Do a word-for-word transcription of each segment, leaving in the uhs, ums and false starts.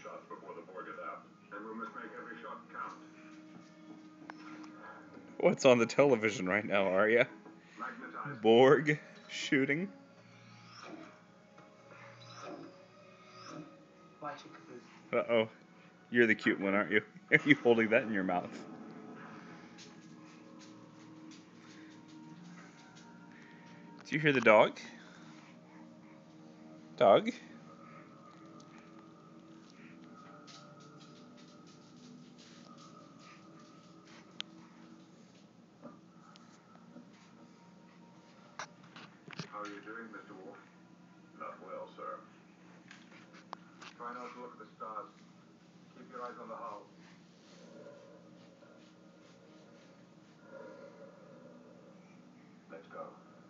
shots before the Borg is out. And we must make every shot count. What's on the television right now, Arya? Magnetize. Borg shooting? Uh-oh. You're the cute one, aren't you? Are you holding that in your mouth? Do you hear the dog? Dog? How are you doing, Mister Wolf? Not well, sir. Try not to look at the stars. Keep your eyes on the hull. Let's go.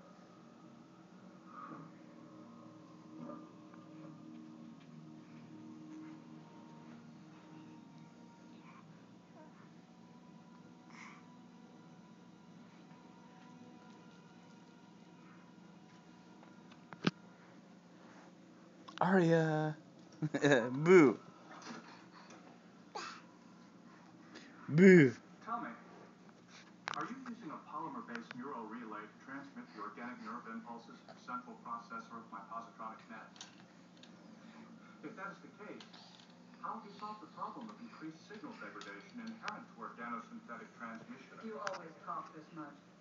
Arya! Boo! Boo! Tell me, are you using a polymer-based neural relay to transmit the organic nerve impulses to the central processor of my positronic net? If that is the case, how have you solved the problem of increased signal degradation inherent to organosynthetic transmission? You always talk this much.